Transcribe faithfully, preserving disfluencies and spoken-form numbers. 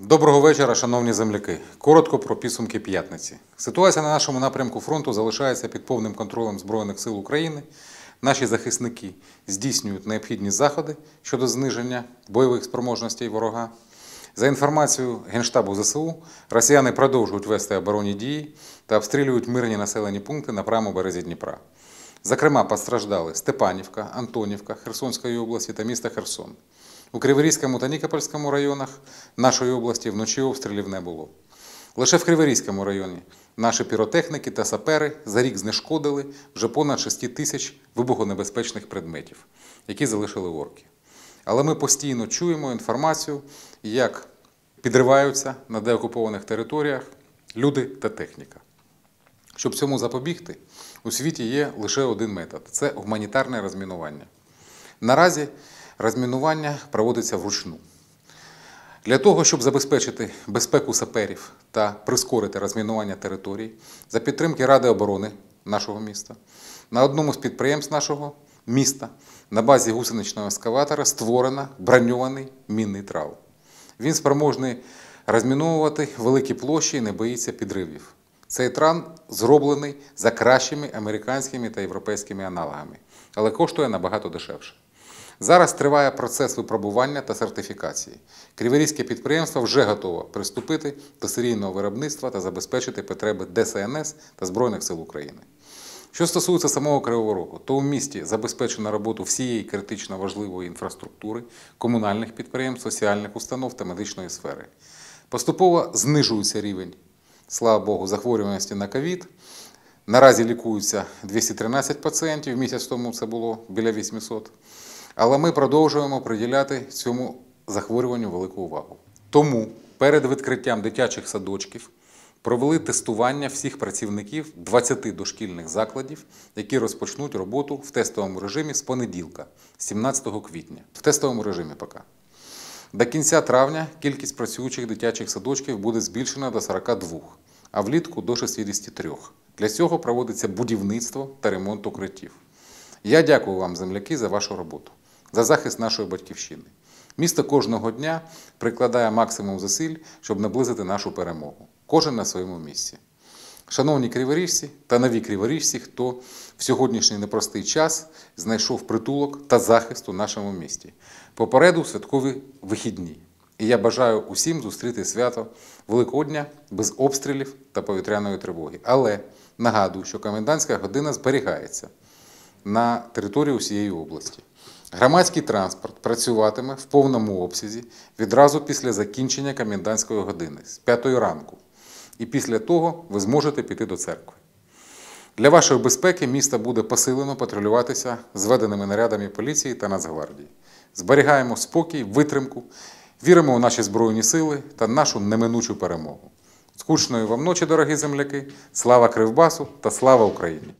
Доброго вечора, шановні земляки. Коротко про підсумки п'ятниці. Ситуація на нашому напрямку фронту залишається під повним контролем Збройних сил України. Наші захисники здійснюють необхідні заходи щодо зниження бойових спроможностей ворога. За інформацією Генштабу ЗСУ, росіяни продовжують вести оборонні дії та обстрілюють мирні населені пункти на правому березі Дніпра. Зокрема, постраждали Степанівка, Антонівка Херсонської області та місто Херсон. У Криворізькому та Нікопольському районах нашої області вночі обстрілів не було. Лише в Криворізькому районі наші піротехніки та сапери за рік знешкодили вже понад шість тисяч вибухонебезпечних предметів, які залишили орки. Але ми постійно чуємо інформацію, як підриваються на деокупованих територіях люди та техніка. Щоб цьому запобігти, у світі є лише один метод – це гуманітарне розмінування. Наразі розмінування проводиться вручну. Для того, щоб забезпечити безпеку саперів та прискорити розмінування територій, за підтримки Ради оборони нашого міста, на одному з підприємств нашого міста на базі гусеничного ескаватора створено броньований мінний трал. Він спроможний розміновувати великі площі і не боїться підривів. Цей трал зроблений за кращими американськими та європейськими аналогами, але коштує набагато дешевше. Зараз триває процес випробування та сертифікації. Криворізьке підприємство вже готове приступити до серійного виробництва та забезпечити потреби Де Се Ен Ес та Збройних сил України. Що стосується самого Кривого Рогу, то у місті забезпечено роботу всієї критично важливої інфраструктури, комунальних підприємств, соціальних установ та медичної сфери. Поступово знижується рівень, слава Богу, захворюваності на ковід. Наразі лікуються двісті тринадцять пацієнтів, місяць тому це було біля вісімсот. Але ми продовжуємо приділяти цьому захворюванню велику увагу. Тому перед відкриттям дитячих садочків провели тестування всіх працівників двадцяти дошкільних закладів, які розпочнуть роботу в тестовому режимі з понеділка, сімнадцятого квітня. В тестовому режимі поки. До кінця травня кількість працюючих дитячих садочків буде збільшена до сорока двох, а влітку до шістдесяти трьох. Для цього проводиться будівництво та ремонт укриттів. Я дякую вам, земляки, за вашу роботу, за захист нашої батьківщини. Місто кожного дня прикладає максимум зусиль, щоб наблизити нашу перемогу. Кожен на своєму місці. Шановні криворіжці та нові криворіжці, хто в сьогоднішній непростий час знайшов притулок та захист у нашому місті. Попереду святкові вихідні. І я бажаю усім зустріти свято Великодня без обстрілів та повітряної тривоги. Але нагадую, що комендантська година зберігається на території усієї області. Громадський транспорт працюватиме в повному обсязі відразу після закінчення комендантської години, з п'ятої ранку. І після того ви зможете піти до церкви. Для вашої безпеки місто буде посилено патрулюватися зведеними нарядами поліції та Нацгвардії. Зберігаємо спокій, витримку, віримо у наші Збройні сили та нашу неминучу перемогу. Скучної вам ночі, дорогі земляки, слава Кривбасу та слава Україні!